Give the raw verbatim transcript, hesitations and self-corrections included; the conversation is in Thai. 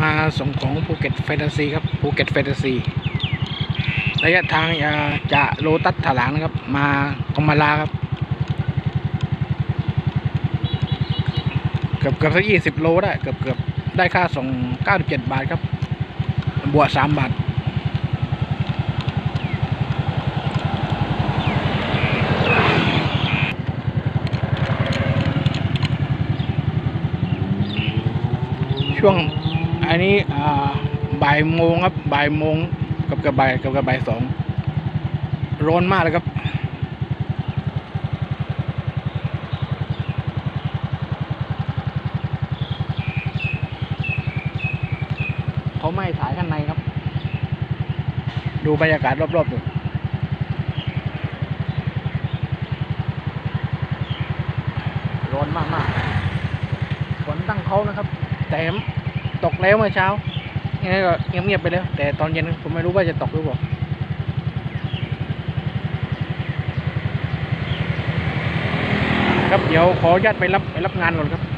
มาส่งของภูเก็ตแฟนตาซีครับภูเก็ตแฟนตาซีระยะทางจะโลตัสถลางนะครับมากำมะลาครับเกือบเกือบสักยี่สิบโลได้เกือบเกือบได้ค่าส่งเก้าสิบเจ็ดบาทครับบวกสามบาทช่วงอันนี้บ่ายโมงครับบ่ายโมงกับกับบ่ายกับกับบ่ายสองร้อนมากเลยครับเขาไม่ถ่ายข้างในครับดูบรรยากาศรอบๆดูร้อนมากมากฝนตั้งเขานะครับแต่ตกแล้วเมื่อเช้ายังไงก็เงียบๆไปแล้วแต่ตอนเย็นผมไม่รู้ว่าจะตกหรือเปล่าครับเดี๋ยวขออนุญาตไปรับไปรับงานก่อนครับ